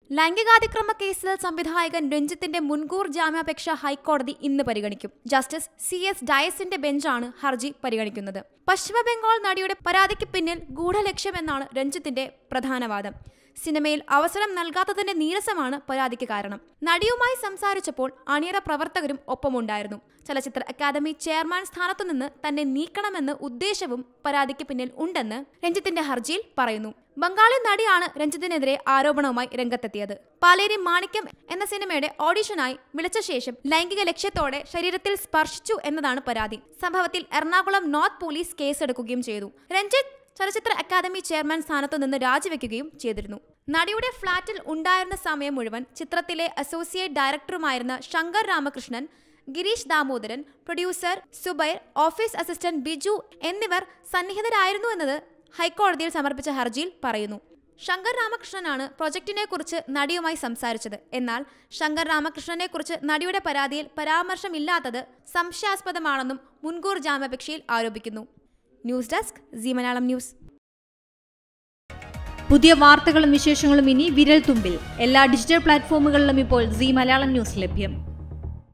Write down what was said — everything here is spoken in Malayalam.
ലൈംഗികാതിക്രമ കേസിൽ സംവിധായകൻ രഞ്ജിത്തിന്റെ മുൻകൂർ ജാമ്യാപേക്ഷ ഹൈക്കോടതി ഇന്ന് പരിഗണിക്കും. ജസ്റ്റിസ് CS ഡയസിന്റെ ബെഞ്ചാണ് ഹർജി പരിഗണിക്കുന്നത്. പശ്ചിമബംഗാൾ നടിയുടെ പരാതിക്ക് പിന്നിൽ ഗൂഢലക്ഷ്യമെന്നാണ് രഞ്ജിത്തിന്റെ പ്രധാന വാദം. സിനിമയിൽ അവസരം നൽകാത്തതിന്റെ നീരസമാണ് പരാതിക്ക് കാരണം. നടിയുമായി സംസാരിച്ചപ്പോൾ അണിയറ പ്രവർത്തകരും ഒപ്പമുണ്ടായിരുന്നു. ചലച്ചിത്ര അക്കാദമി ചെയർമാൻ സ്ഥാനത്തുനിന്ന് തന്നെ നീക്കണമെന്ന് ഉദ്ദേശവും പരാതിക്ക് പിന്നിൽ ഉണ്ടെന്ന് രഞ്ജിത്തിന്റെ ഹർജിയിൽ പറയുന്നു. ബംഗാളി നടിയാണ് രഞ്ജിത്തിനെതിരെ ആരോപണവുമായി രംഗത്തെത്തിയത്. പാലേരി മാണിക്യം എന്ന സിനിമയുടെ ഓഡിഷനായി വിളിച്ച ശേഷം ലൈംഗിക ലക്ഷ്യത്തോടെ ശരീരത്തിൽ സ്പർശിച്ചു എന്നതാണ് പരാതി. സംഭവത്തിൽ എറണാകുളം നോർത്ത് പോലീസ് കേസെടുക്കുകയും ചെയ്തു. രഞ്ജിത്ത് ചലച്ചിത്ര അക്കാദമി ചെയർമാൻ സ്ഥാനത്തു നിന്ന് രാജിവെക്കുകയും ചെയ്തിരുന്നു. നടിയുടെ ഫ്ളാറ്റിൽ ഉണ്ടായിരുന്ന സമയം മുഴുവൻ ചിത്രത്തിലെ അസോസിയേറ്റ് ഡയറക്ടറുമായിരുന്ന Shankar Ramakrishnan, Girish Damodaran, producer Zubair, office assistant Biju എന്നിവർ സന്നിഹിതരായിരുന്നു എന്നത് ഹൈക്കോടതിയിൽ സമർപ്പിച്ച ഹർജിയിൽ പറയുന്നു. ശങ്കർ രാമകൃഷ്ണനാണ് പ്രൊജക്ടിനെ കുറിച്ച് നടിയുമായി സംസാരിച്ചത്. എന്നാൽ ശങ്കർ രാമകൃഷ്ണനെ കുറിച്ച് നടിയുടെ പരാതിയിൽ പരാമർശമില്ലാത്തത് സംശയാസ്പദമാണെന്നും മുൻകൂർ ജാമ്യാപേക്ഷയിൽ ആരോപിക്കുന്നു. News desk Zee Malayalam news. പുതിയ വാർത്തകളും വിശേഷങ്ങളും ഇനി വിരൽ തുമ്പിൽ. എല്ലാ ഡിജിറ്റൽ പ്ലാറ്റ്ഫോമുകളിലും ഇപ്പോൾ സീ മലയാളം ന്യൂസ് ലഭ്യം.